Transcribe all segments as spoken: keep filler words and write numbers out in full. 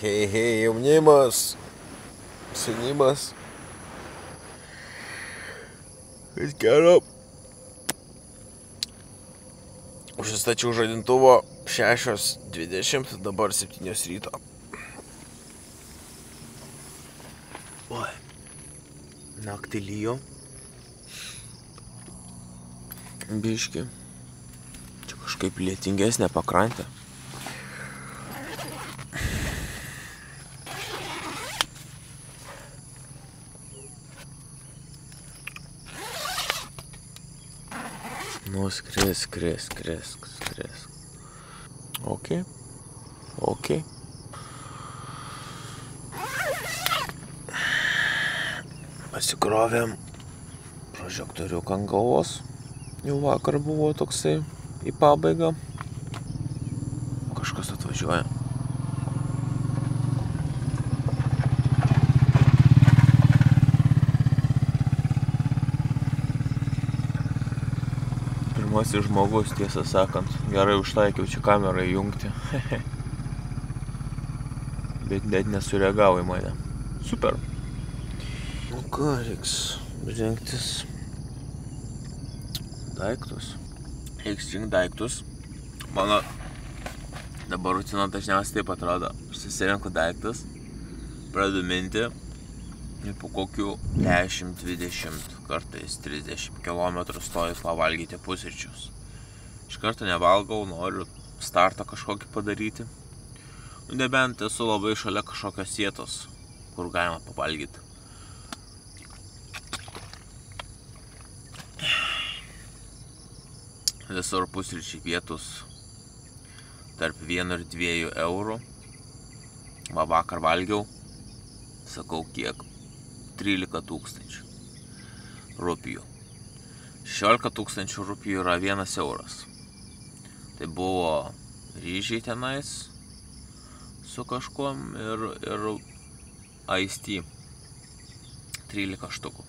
Hei, hei, jaunimas, senymas. Kas gero. Užsistačiau žadintuvo šešios dvidešimt, dabar septynios ryto. Oi, naktį lyjo. Biški. Čia kažkaip lietingesnė pakrantė. Nu, skris, skris, skris, skris. Ok, ok. Pasikrovėm prožektoriuką ant galvos. Jau vakar buvo toksai į pabaigą. Kažkas atvažiuoja. Pirmasis žmogus, tiesą sakant, gerai užtaikiau čia kamerą įjungti. Bet net nesureagavo į mane. Super. Nu ką, reiks rinktis daiktus. Reiks rinkti daiktus. Mano dabar rutina dažniausiai taip atrodo. Aš susirenku daiktus, pradedu minti ir po kokių dešimt dvidešimt, kartais trisdešimt kilometrų stoju pavalgyti pusryčius. Iš karto nevalgau, noriu startą kažkokį padaryti. Nebent esu labai šalia kažkokios vietos, kur galima pavalgyti. Visur pusryčiai pietus tarp vieno ir dviejų eurų. Va vakar valgiau, sakau kiek, trylika tūkstančių rupijų. šešiolika tūkstančių rupijų yra vienas euras. Tai buvo ryžiai tenais su kažkuom ir, ir iced tea. trylika štukų.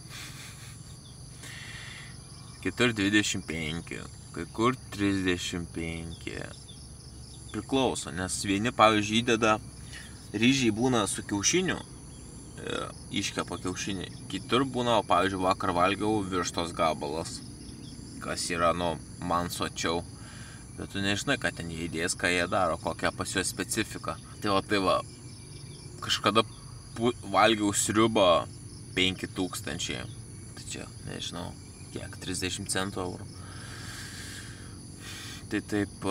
Kitur dvidešimt penki, kai kur trisdešimt penki. Priklauso, nes vieni, pavyzdžiui, įdeda ryžiai būna su kiaušiniu, iškepa kiaušinį. Kitur būna, pavyzdžiui, vakar valgiau vištos gabalas, kas yra, nu, man sočiau. Bet tu nežinai, ką ten jie įdės, ką jie daro, kokią pas juos specifiką. Tai va, tai va, kažkada valgiau sriubą penki tūkstančiai. Tai čia, nežinau, kiek, trisdešimt centų eurų. Tai taip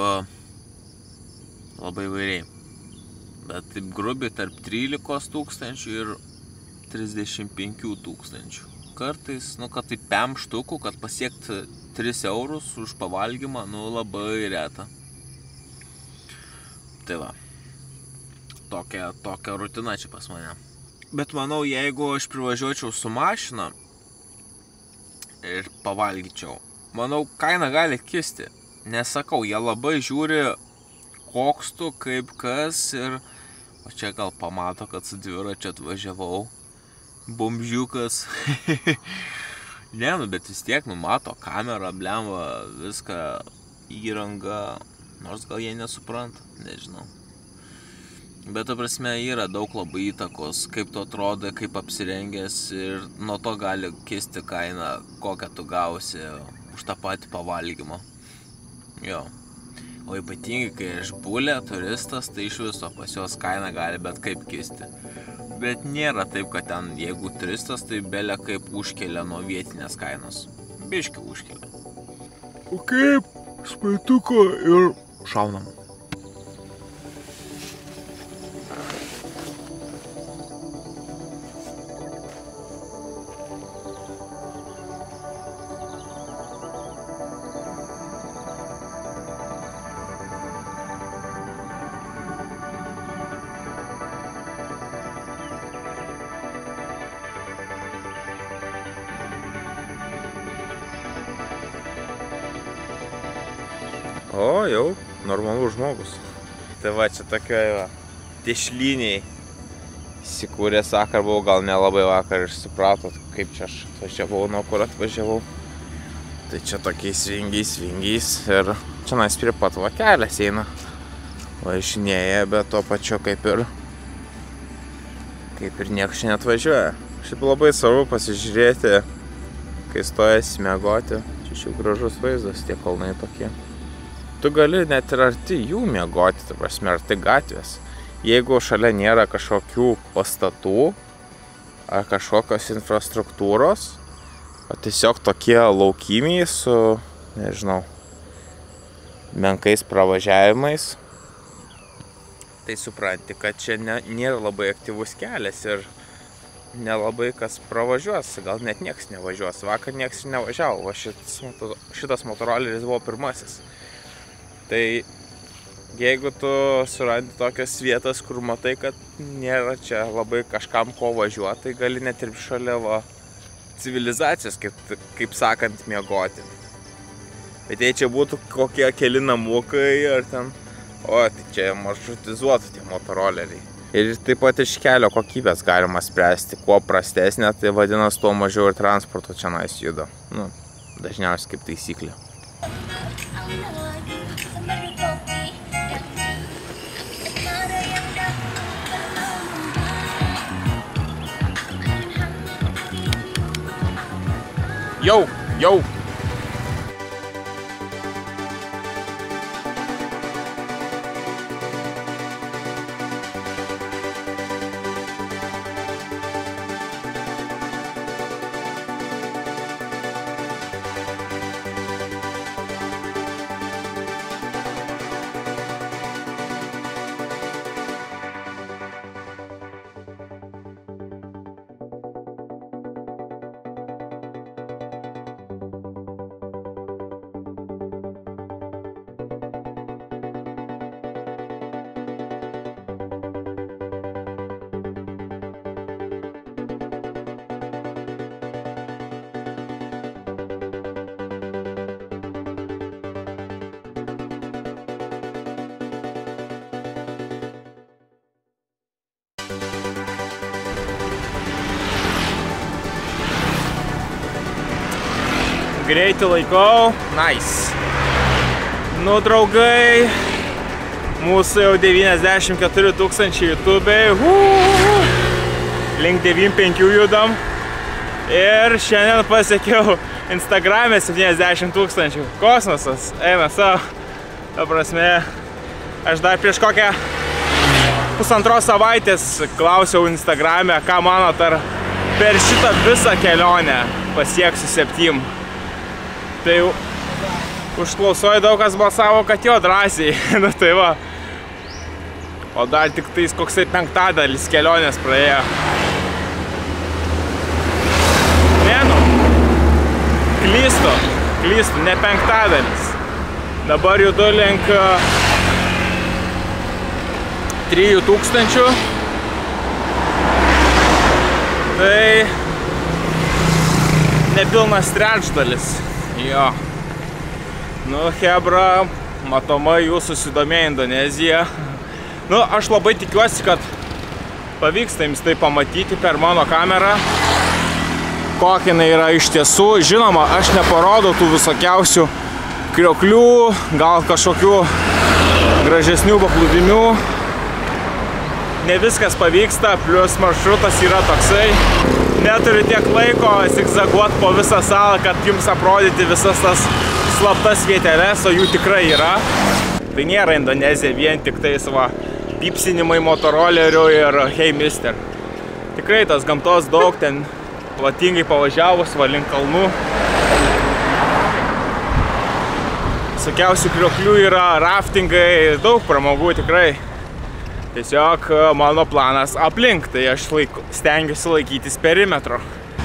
labai vairiai. Bet taip grubiai tarp trylikos tūkstančių ir trisdešimt penkių tūkstančių. Kartais, nu, kad tai pem štukų, kad pasiekti tris eurus už pavalgymą, nu, labai reta. Tai va, tokia, tokia rutina čia pas mane. Bet manau, jeigu aš privažiuočiau su mašina ir pavalgyčiau, manau, kaina gali kisti. Nesakau, jie labai žiūri, koks tu, kaip kas ir... O čia gal pamato, kad su dviračiu atvažiavau. Bomžiukas. Ne, nu, bet vis tiek, nu, mato kamerą, blemva, viską, įrangą. Nors gal jie nesupranta, nežinau. Bet, ta prasme, yra daug labai įtakos, kaip tu atrodai, kaip apsirengęs ir nuo to gali kisti kaina, kokią tu gausi už tą patį pavalgymą. Jo. O ypatingai, kai aš bulė, turistas, tai iš viso pas juos kaina gali bet kaip kisti. Bet nėra taip, kad ten, jeigu turistas, tai belė kaip užkelia nuo vietinės kainos. Biški užkelia. O kaip? Spaituko ir šaunam. O, jau, normalus žmogus. Tai va, čia tokioj va, dešliniai įsikūręs vakar buvau, gal nelabai vakar ir supratot, kaip čia aš atvažiavau, nuo kur atvažiavau. Tai čia tokiais vingiais, vingiais ir čia nais prie pat va kelias eina. Važinėja, bet to pačiu kaip ir kaip ir niekas čia neatvažiuoja. Šiaip labai svarbu pasižiūrėti, kai stojasi miegoti. Čia šių gražus vaizdas, tie kalnai tokie. Tu gali net ir arti jų miegoti, ta prasme, arti gatvės. Jeigu šalia nėra kažkokių pastatų ar kažkokios infrastruktūros, o tiesiog tokie laukimiai su, nežinau, menkais pravažiavimais, tai supranti, kad čia ne, nėra labai aktyvus kelias ir nelabai kas pravažiuos, gal net nieks nevažiuos. Vakar nieks nevažiavo, o šitas, šitas motoroleris buvo pirmasis. Tai jeigu tu surandi tokias vietas, kur matai, kad nėra čia labai kažkam ko važiuoti, tai gali net ir šalia va, civilizacijos, kaip, kaip sakant, miegoti. Bet jei čia būtų kokie keli namukai ar ten, o tai čia maršrutizuotų tie motoroleriai. Ir taip pat iš kelio kokybės galima spręsti, kuo prastesnė, tai vadinasi, tuo mažiau ir transporto čia nais juda. Nu, dažniausiai kaip taisyklė. Jau, jau. Greitį laikau, nice. Nu, draugai, mūsų jau devyniasdešimt keturi tūkstančiai YouTube'ai, link devyniasdešimt penki judam. Ir šiandien pasiekiau Instagram'e septyniasdešimt tūkstančių. Kosmosas, eina savo. Ta prasme, aš dar prieš kokią pusantros savaitės klausiau Instagram'e, ką manot, ar per šitą visą kelionę pasieksiu septym. Tai užklausoju daug kas balsavo, kad jo drąsiai, nu tai va. O dar tik tais koksai penktadalis kelionės praėjo. Ne, nu, klystu, klystu, ne penktadalis. Dabar judu link trijų tūkstančių. Tai nepilnas trečdalis. Jo. Nu, hebra, matomai jūs susidomėjo Indonezija. Nu, aš labai tikiuosi, kad pavyksta jums tai pamatyti per mano kamerą, kokia jinai yra iš tiesų. Žinoma, aš neparodau tų visokiausių krioklių, gal kažkokių gražesnių paplūdimių. Ne viskas pavyksta, plus maršrutas yra toksai. Neturiu tiek laiko zigzaguoti po visą salą, kad jums aprodyti visas tas slaptas vieteles, o jų tikrai yra. Tai nėra Indonezija vien tik tai savo pypsinimai motorolerių ir hey mister. Tikrai tas gamtos daug, ten platingai pavažiavus va link kalnų. Visokiausių krioklių yra, raftingai, daug pramogų tikrai. Tiesiog mano planas aplink, tai aš laik, stengiuosi laikytis perimetro.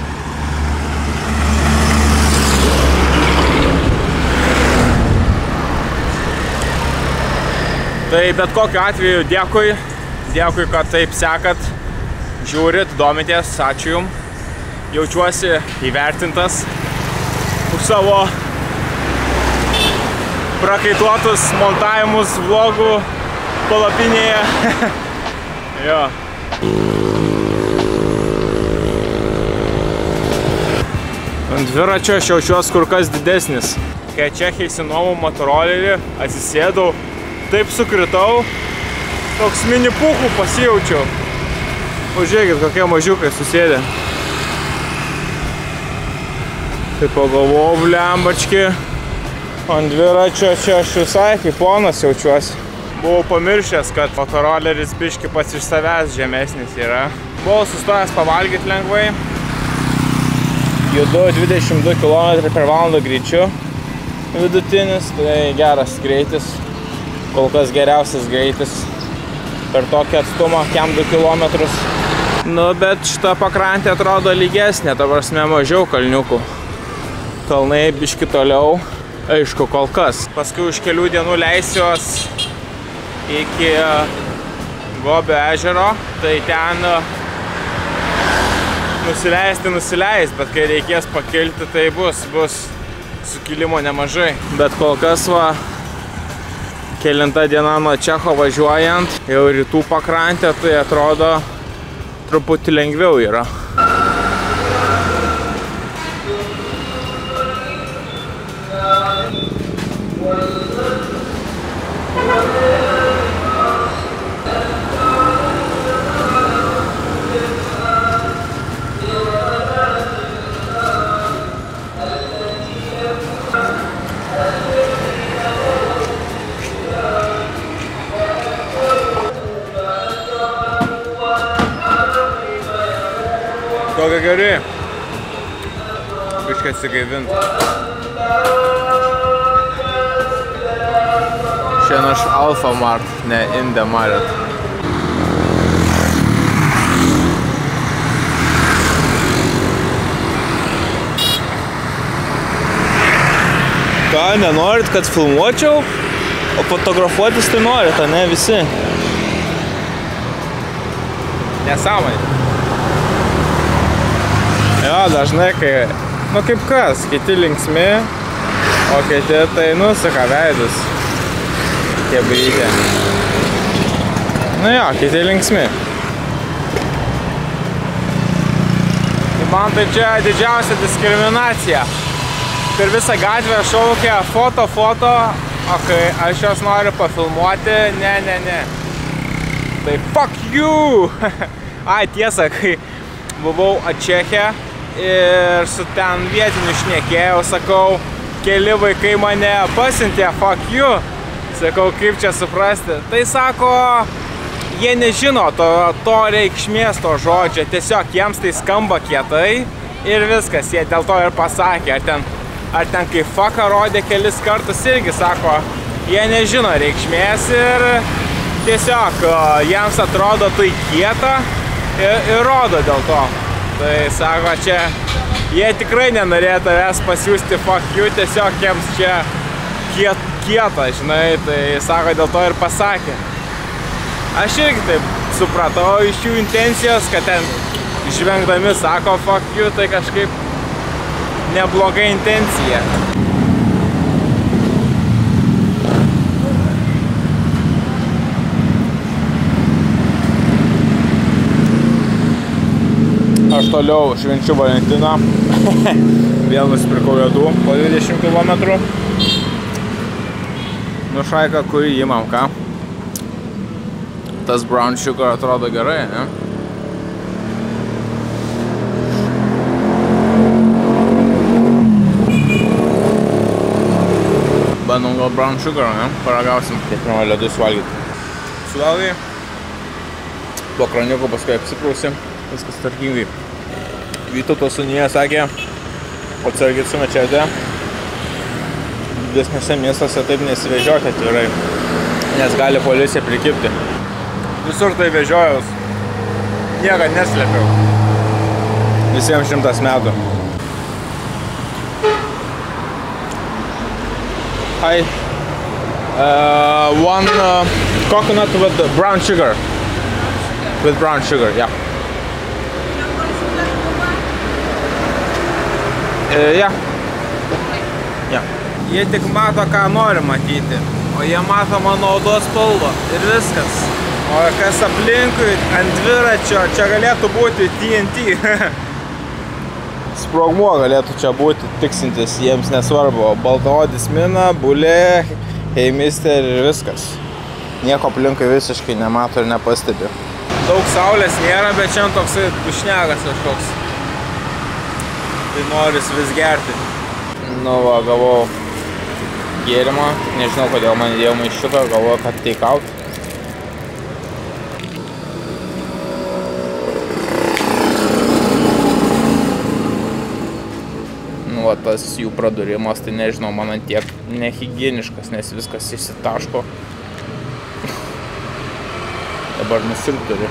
Tai bet kokiu atveju dėkui, dėkui, kad taip sekat, žiūrit, domitės, ačiū jums. Jaučiuosi įvertintas už savo prakaituotus montavimus vlogų palapinėje. Jo. Ant dviračio aš jaučiuos kur kas didesnis. Kai čia išsinuomau motorolerį, atsisėdau, taip sukritau, toks mini pūkų pasijaučiau. Pažiūrėkit, kokie mažiukai susėdė. Tai pagalvojau, blembački, ant dviračio čia aš visai kaip ponas jaučiuosi. Buvau pamiršęs, kad motoroleris biški pats iš savęs žemesnis yra. Buvau sustojęs pavalgyti lengvai. Judu dvidešimt du kilometrai per valandą greičiu vidutinis, tai geras greitis. Kol kas geriausias greitis per tokį atstumą, kem du kilometrus. Nu, bet šita pakrantė atrodo lygesnė, ta prasme mažiau kalniukų. Kalnai biški toliau, aišku, kol kas. Paskui už kelių dienų leisiuos iki Gobio ežero, tai ten nusileisti nusileis, bet kai reikės pakilti, tai bus, bus sukilimo nemažai. Bet kol kas va, kelinta diena nuo Čecho važiuojant, jau rytų pakrantė, tai atrodo truputį lengviau yra. Kokia geri. Biškai atsigaivint. Šiandien aš Alfa Mart, ne Inde Marit. Ką, nenorit, kad filmuočiau? O fotografuotis tai norit, ne visi? Nesąmonė. Jo, dažnai, kai, nu kaip kas, kiti linksmi, o kiti tai nusuka veidus. Kebrytė. Nu jo, kiti linksmi. Man tai čia didžiausia diskriminacija. Per visą gatvę šaukia foto, foto, o kai aš jos noriu pafilmuoti, ne, ne, ne. Tai fuck you! Ai, tiesa, kai buvau Čeche ir su ten vietiniu šnekėjau, sakau, keli vaikai mane pasiuntė, fuck you. Sakau, kaip čia suprasti. Tai sako, jie nežino to, to reikšmės to žodžio, tiesiog jiems tai skamba kietai ir viskas, jie dėl to ir pasakė. Ar ten, ar ten kai fucką rodė kelis kartus irgi, sako, jie nežino reikšmės ir tiesiog jiems atrodo tai kieta ir, ir rodo dėl to. Tai sako, čia jie tikrai nenorėjo tavęs pasiųsti fuck you, tiesiog jiems čia kiet, kieta, žinai, tai sako, dėl to ir pasakė. Aš irgi taip supratau iš jų intencijos, kad ten žvengdami sako fuck you, tai kažkaip nebloga intencija. Aš toliau švenčiu Valentiną. Vėl nusipirkau ledų po dvidešimt kilometrų. Nu šaika, kurį imam, ką? Tas brown sugar atrodo gerai, ne? Bandom gal brown sugar, ne? Paragausim, kiek pirmą ledus valgyti. Suvalgai. Po kraniuku paskui apsiprausim. Viskas tvarkingai. Vytauto sūnija sakė, atsargiai su mačete. Didesnėse miestuose taip nesivežioti atvirai, nes gali policija prikibti. Visur tai vežiojaus. Niekad neslėpiau. Visiems šimtas metų. Hi. Uh, one uh, coconut with brown sugar. With brown sugar, yeah. Uh, yeah. Yeah. Jie tik mato, ką nori matyti, o jie mato mano odos spalvą ir viskas. O kas aplinkui ant dviračio, čia galėtų būti T N T. Sprogmuo galėtų čia būti tiksintis, jiems nesvarbu. Baltaodis mina, bulė, heimister ir viskas. Nieko aplinkui visiškai nemato ir nepastebi. Daug saulės nėra, bet šiandien toksai dušnegas kažkoks. Tai noris vis gerti. Nu va, gavau gėrimą. Nežinau, kodėl man įdėjau maišiuką, galvoju, kad take out. Nu va, tas jų pradurimas, tai nežinau, man ant tiek nehigieniškas, nes viskas išsitaško. Dabar nusirpt turiu.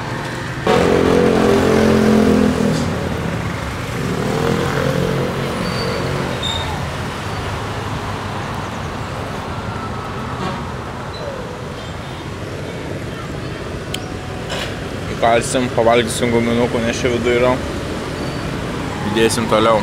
Įkalsim, pavalgysim guminukų, nes čia vidu yra. Judėsim toliau.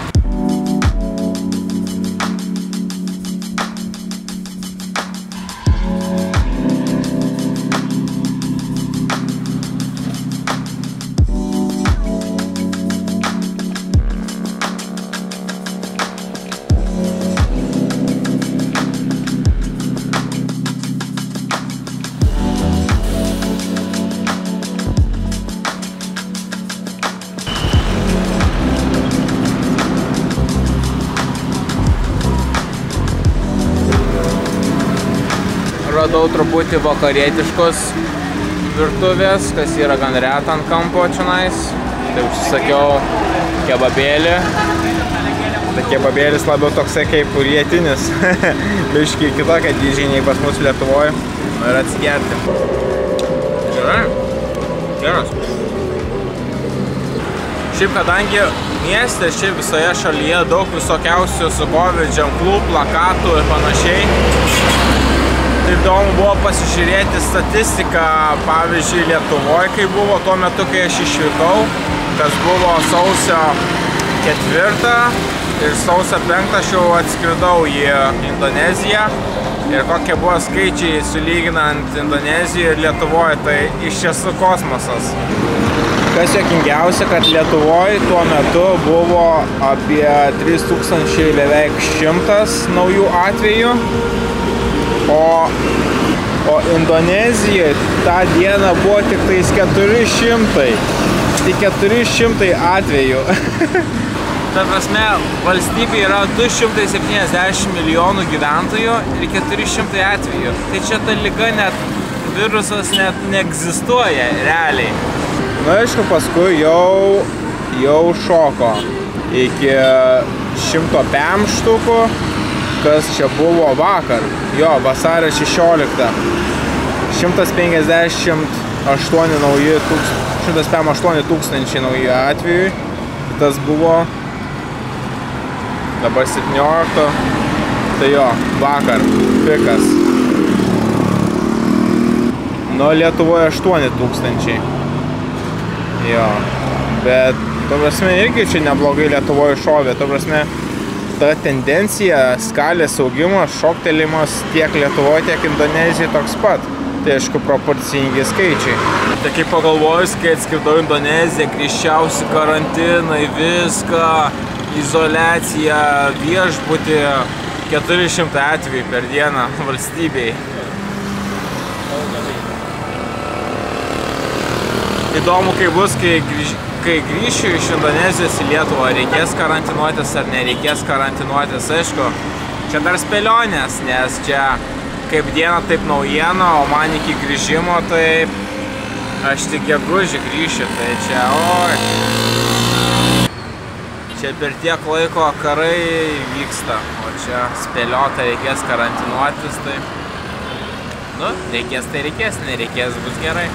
Radau truputį vakarietiškos virtuvės, kas yra gan reta ant kampo čionais. Tai užsisakiau kebabėlį. Tai kebabėlis labiau toksai kaip rietinis. Biškiai kitokia dydžiai nei pas mus Lietuvoje. Ir atsigerti. Gerai. Geras. Šiaip kadangi mieste, šiaip visoje šalyje daug visokiausių su COVID ženklų, plakatų ir panašiai. Tai įdomu buvo pasižiūrėti statistiką, pavyzdžiui, Lietuvoje, kai buvo tuo metu, kai aš išvykau, kas buvo sausio ketvirtą ir sausio penktą aš jau atskridau į Indoneziją. Ir kokie buvo skaičiai sulyginant Indoneziją ir Lietuvoje, tai iš tiesų kosmosas. Kas juokingiausia, kad Lietuvoje tuo metu buvo apie trys tūkstančiai beveik šimtas naujų atvejų. O, o Indonezijoje tą dieną buvo tik tais keturi šimtai. Tik keturi šimtai atvejų. Ta prasme, valstybė yra du šimtai septyniasdešimt milijonų gyventojų ir keturi šimtai atvejų. Tai čia ta liga net, virusas net neegzistuoja realiai. Na, aišku, paskui jau, jau šoko iki šimto pem štukų. Kas čia buvo vakar, jo, vasario šešioliktą, šimtas penkiasdešimt aštuoni nauji, šimtas penkiasdešimt aštuoni tūkstančiai nauji atvejai, tas buvo dabar septyniolikto, tai jo, vakar, pikas, nu Lietuvoje aštuoni tūkstančiai, jo, bet, to prasme, irgi čia neblogai Lietuvoje šovė, to prasme, ta tendencija, skalės augimas, šoktelimas tiek Lietuvoje, tiek Indonezijoje toks pat. Tai aišku, proporcingi skaičiai. Tai kaip pagalvojus, kai atskridau Indoneziją, griežčiausi karantinai, viską, izoliacija, viešbutį, keturi šimtai atvejų per dieną valstybei. Įdomu, kaip bus, kai grįž... Kai grįšiu iš Indonezijos į Lietuvą, reikės karantinuotis ar nereikės karantinuotis, aišku, čia dar spėlionės, nes čia kaip diena, taip naujiena, o man iki grįžimo, tai aš tik gegužį grįšiu, tai čia, oi, čia per tiek laiko karai vyksta, o čia spėliota reikės karantinuotis, tai, nu, reikės, tai reikės, nereikės, bus gerai.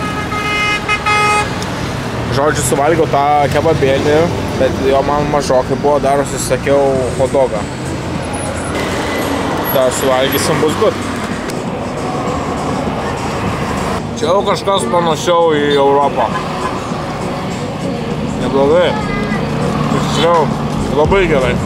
Žodžiu, suvalgiau tą kebabėlį, bet jo man mažokai buvo, dar užsisakiau hotdogą. Ta suvalgysim, bus good. Čia jau kažkas panašiau į Europą. Neblogai. Tiksliau, labai gerai.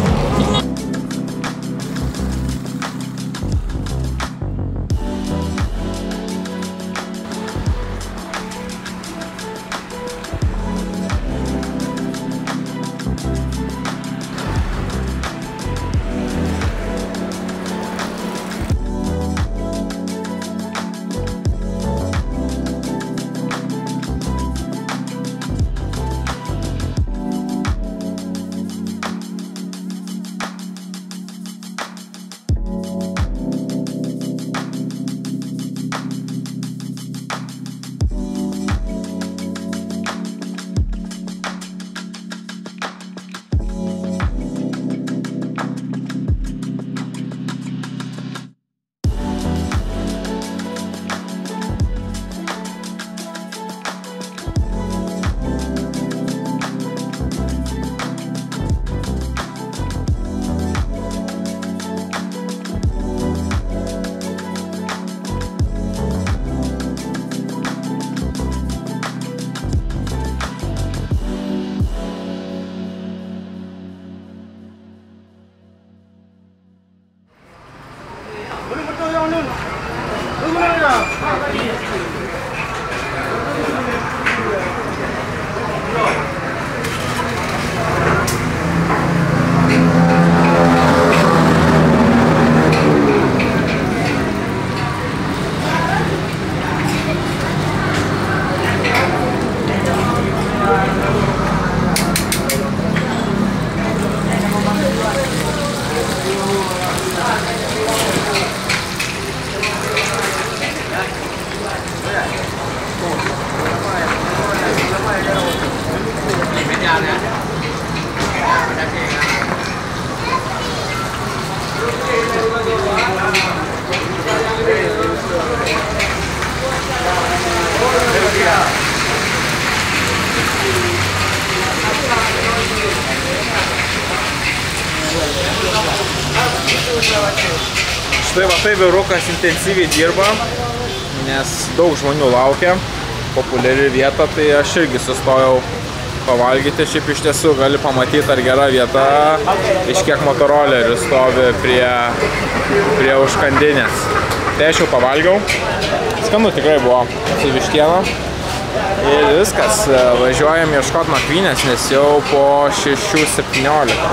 Štai va tai vyrukas intensyviai dirba, nes daug žmonių laukia, populiari vieta, tai aš irgi sustojau pavalgyti. Šiaip iš tiesų gali pamatyti, ar gera vieta, iš kiek motorolerių stovi prie, prie užkandinės. Tai aš jau pavalgiau, skanu tikrai buvo su vištiena. Ir viskas, važiuojam ieškot nakvynės, nes jau po šešių septyniolika.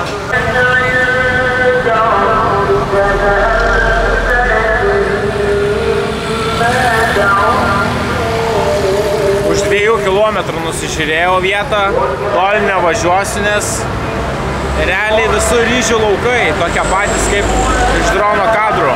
Už dviejų kilometrų nusižiūrėjau vietą, toli nevažiuosiu, nes realiai visur ryžių laukai, tokie patys kaip iš drono kadrų.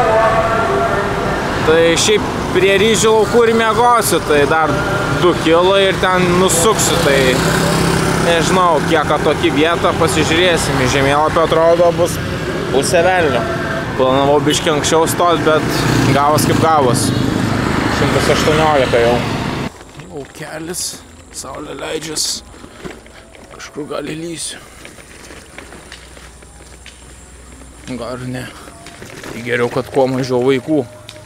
Tai šiaip prie ryžių laukų ir miegosiu, tai dar du kilai ir ten nusuksiu, tai nežinau, kiek atokį vietą, pasižiūrėsim. Į žemėlapio atrodo bus pusė velnio. Planavau biškį anksčiau stot, bet gavos kaip gavos. šimtas aštuoniolika jau. Jau kelis, saulė leidžias, kažkur gal įlysiu. Gal ne. Tai geriau, kad kuo mažiau vaikų.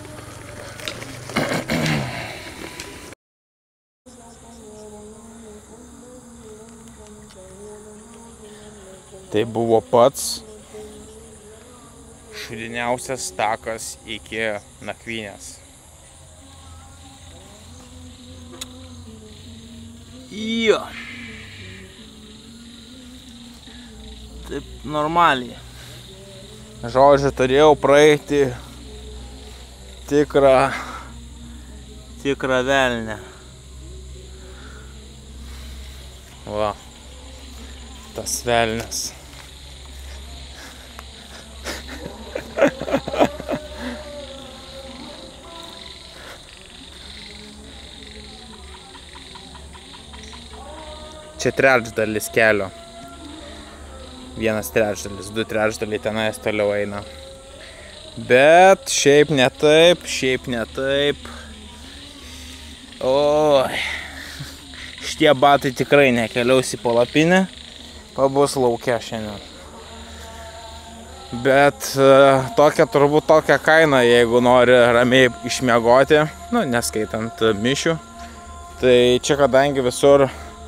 Tai buvo pats šudiniausias takas iki nakvynės. Jo. Taip normaliai. Žodžiu, turėjau praeiti tikrą, tikrą velnę. Va, tas velnės. Čia trečdalis kelio. Vienas trečdalis, du trečdaliai tenais toliau eina. Bet šiaip ne taip, šiaip ne taip. Oi. Šitie batai tikrai nekeliaus į palapinę, pabus lauke šiandien. Bet tokia turbūt tokia kaina, jeigu nori ramiai išmiegoti, nu, neskaitant mišių. Tai čia kadangi visur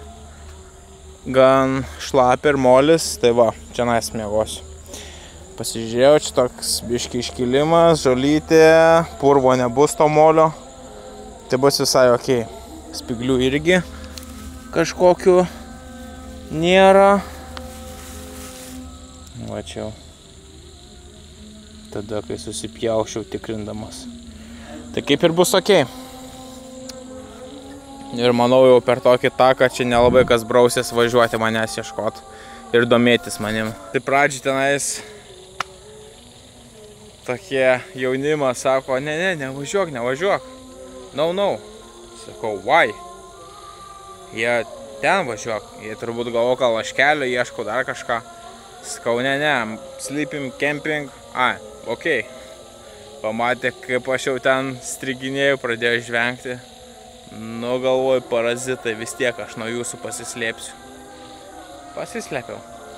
gan šlapia ir molis, tai va, čia nais miegosiu. Pasižiūrėjau, čia toks biški iškilimas, žolytė, purvo nebus to molio. Tai bus visai ok. Spiglių irgi kažkokių nėra. Va čia jau. Tada, kai susipjaušiau tikrindamas. Tai kaip ir bus ok. Ir manau, jau per tokį taką čia nelabai kas brausės važiuoti manęs ieškot ir domėtis manim. Tai pradžiai tenais tokie jaunimas sako, ne, ne, nevažiuok, nevažiuok. No, no. Sakau, why? Jie ten važiuok. Jie turbūt galvo, gal aš kelio, ieškau dar kažką. Sakau, ne, ne, sleeping, camping. A, ok. Pamatė, kaip aš jau ten striginėjau, pradėjau žvengti. Nu, galvoju, parazitai, vis tiek aš nuo jūsų pasislėpsiu. Pasislėpiau.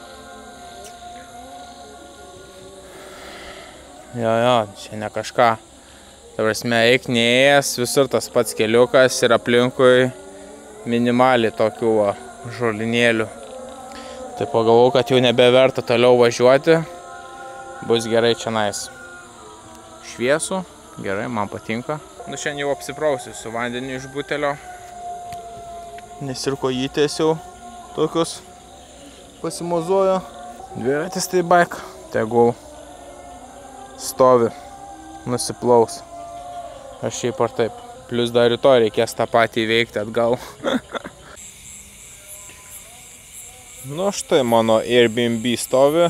Jo, jo, čia ne kažką. Ta prasme, eik neėjęs, visur tas pats keliukas ir aplinkui minimaliai tokių va, žolinėlių. Tai pagalvojau, kad jau nebeverta toliau važiuoti. Bus gerai čia nais. Šviesu, gerai, man patinka. Nu, šiandien jau apsiprausiu su vandeniu iš butelio. Nes ir kojytės jau tokius pasimozuoju. Dviratis tai bike, tegul stovi, nusiplaus. Aš šiaip ar taip. Plius dar rytoj reikės tą patį įveikti atgal. Nu, štai mano Airbnb stovi.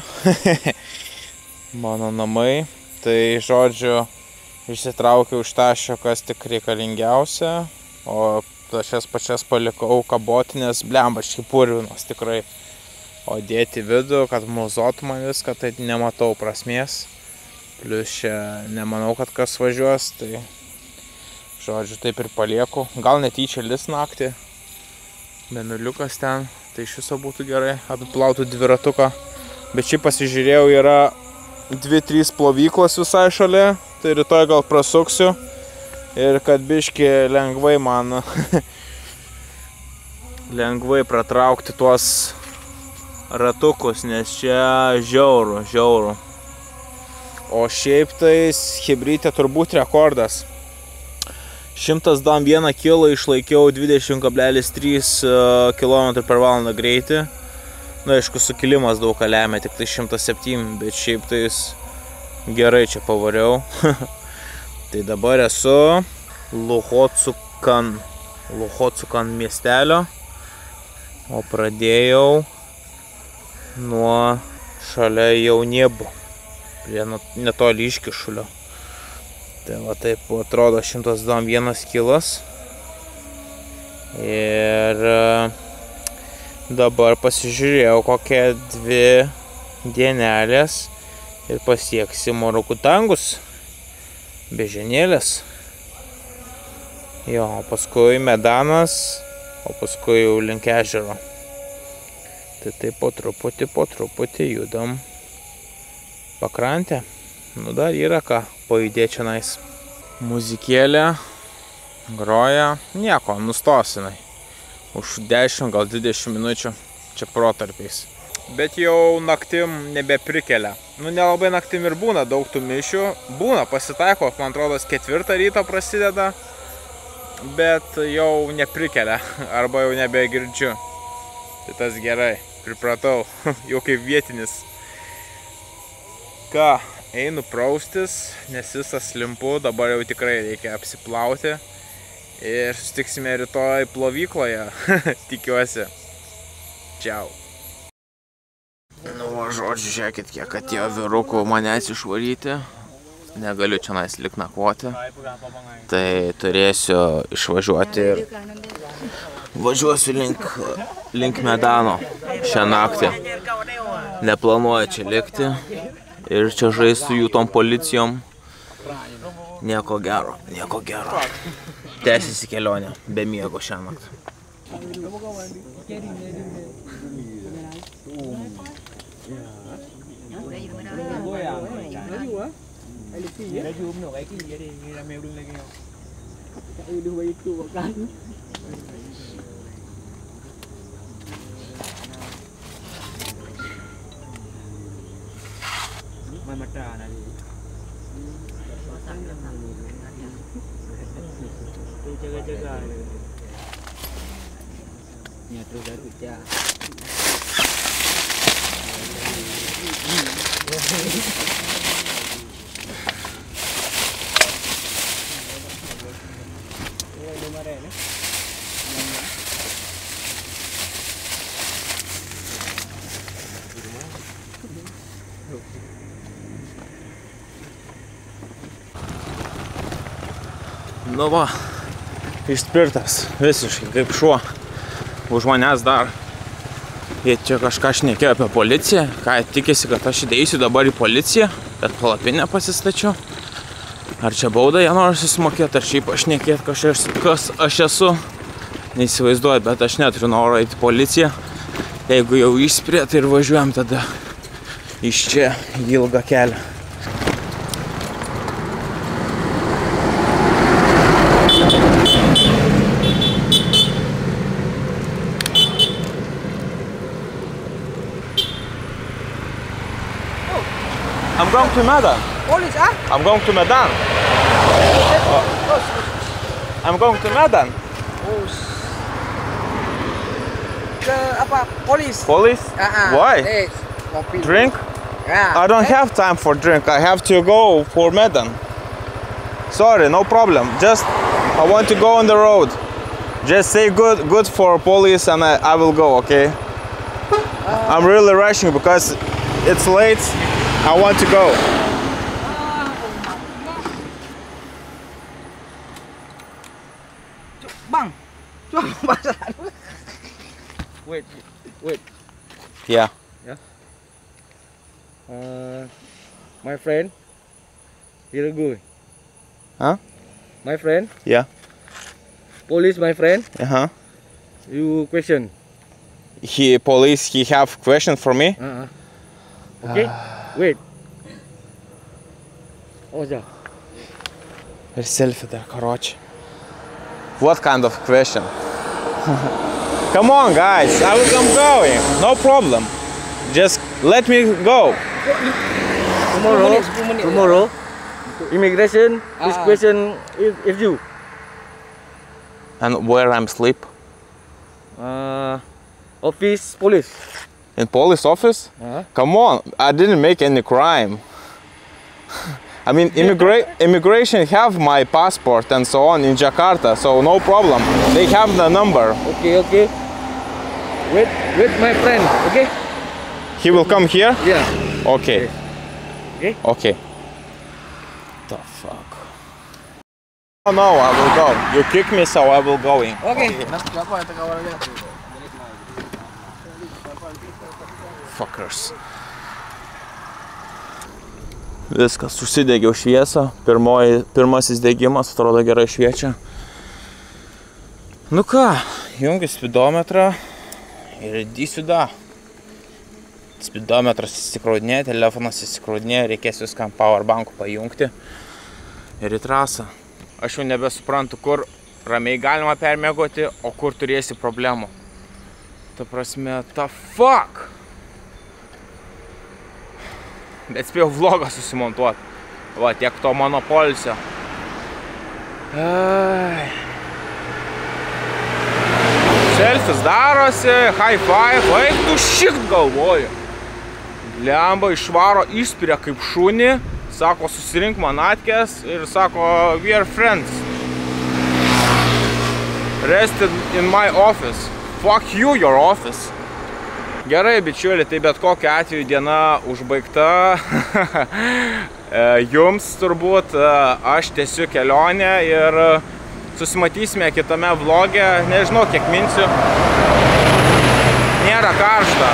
Mano namai. Tai, žodžiu, išsitraukiau iš tašio, kas tik reikalingiausia, o aš jas pačias palikau kaboti, nes blembaškai purvinos tikrai. O dėti vidų, kad muzotų man viską, tai nematau prasmės. Plius čia nemanau, kad kas važiuos, tai žodžiu, taip ir palieku. Gal netyčia lis naktį. Menuliukas ten, tai iš viso būtų gerai atplautų dviratuką. Bet šiaip pasižiūrėjau, yra dvi trys plovyklos visai šalia, tai rytoj gal prasuksiu. Ir kad biški lengvai man lengvai pratraukti tuos ratukus, nes čia žiauru, žiauru. O šiaip tais hibrytė turbūt rekordas. šimtas vieną kilą išlaikiau dvidešimt kablelis trys kilometrų per valandą greitį. Na, aišku, sukilimas daug ką lemia, tik tai šimtas septyni, bet šiaip tais gerai čia pavariau. Tai dabar esu Luhotsukan, Luhotsukan miestelio, o pradėjau nuo šalia Jauniebų, prie netoli Iškišulio. Tai va taip atrodo šimtas vienas kilas. Ir dabar pasižiūrėjau kokie dvi dienelės ir pasieksim Orukutangus, Beženėlės. Jo, paskui Medanas, o paskui jau link ežero. Tai taip po truputį, po truputį judam pakrantę. Nu dar yra ką pajudėti čionais. Muzikėlė groja, nieko, nustosinai. Už dešimt, gal dvidešimt minučių čia protarpiais. Bet jau naktim nebeprikelia. Nu nelabai naktim ir būna daug tų mišių. Būna, pasitaiko, man atrodo, ketvirtą ryto prasideda. Bet jau neprikelia, arba jau nebegirdžiu. Tai tas gerai, pripratau, jau kaip vietinis. Ką, einu praustis, nes visas limpu, dabar jau tikrai reikia apsiplauti. Ir susitiksime rytoj plovykloje, tikiuosi. Čiau. Nu, va, žodžiu, žiūrėkit, kiek atėjo vyrukų manęs išvaryti. Negaliu čia nais lik nakvoti. Tai turėsiu išvažiuoti ir važiuosiu link, link Medano šią naktį. Neplanuoju čia likti ir čia žaisti jų tom policijom. Nieko gero, nieko gero. Tęsiasi kelionė, be miego šią naktį. Nu va, išspirtas visiškai kaip šuo. Už manęs dar. Jie čia kažką šnekėjo apie policiją. Ką tikisi, kad aš įdeisiu dabar į policiją, kad palapinę pasistačiau. Ar čia baudą jie nori susimokėti, ar šiaip aš šnekėti, kas aš esu. Neįsivaizduoju, bet aš neturiu noro eiti į policiją. Jeigu jau išspirė, tai ir važiuojam tada iš čia ilgą kelią. I'm going to Medan. Police, huh? I'm going to Medan. I'm going to Medan. Oh. Ke apa? Police. Police? Uh-uh. Why? Hey, kopi. Drink? Yeah. I don't Eh? have time for drink. I have to go for Medan. Sorry, no problem. Just I want to go on the road. Just say good, good for police, and I, I will go. Okay? Uh, I'm really rushing because it's late. I want to go. Bang. Wait, wait. Yeah. Uh, my friend, here go. Huh? My friend, Yeah. police, my friend. Uh-huh. You question. He, police, he have question for me? Uh-huh. Okay. Wait. What's that? Ir selfie dar, karoči. What kind of question? Come on, guys, I will come going. No problem. Just let me go. Tomorrow, tomorrow, immigration, this Ah. question is, is you. And where I'm sleep? Uh, office, police. In police office? Uh-huh. Come on, I didn't make any crime. I mean, immigra immigration have my passport and so on in Jakarta, so no problem. They have the number. Okay, okay. Wait, wait, my friend. Okay. He will come here? Yeah. Okay. Okay. Okay. The fuck? Oh no, I will go. You kick me, so I will going. Okay. Fuckers. Viskas, užsidegiau šviesą. Pirmoji, pirmasis degimas, atrodo gerai šviečia. Nu ką, jungiu spidometrą ir įdysiu da. Spidometras įsikraudinėja, telefonas įsikraudinėja, reikės viskam powerbanku pajungti ir į trasą. Aš jau nebesuprantu, kur ramiai galima permiegoti, o kur turėsi problemų. Ta prasme, ta fuck! Bet spėjau vlogą susimontuoti. Va, tiek to mano poilsio. Ai. Selfis darosi, high five, eik tu šikt galvoju. Lemba išvaro, išspiria kaip šunį, sako susirink man atkes ir sako we are friends. Rest in my office. Fuck you, your office. Gerai, bičiuli, tai bet kokiu atveju diena užbaigta. Jums turbūt aš tęsiu kelionę ir susimatysime kitame vloge. Nežinau, kiek minsiu. Nėra karšta.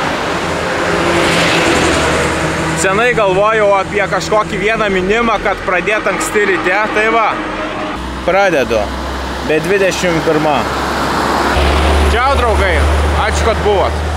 Senai galvojau apie kažkokį vieną minimą, kad pradėt anksti ryte. Tai va, pradedu. Be dvidešimt pirma. Čiau, draugai. Ačiū, kad buvot.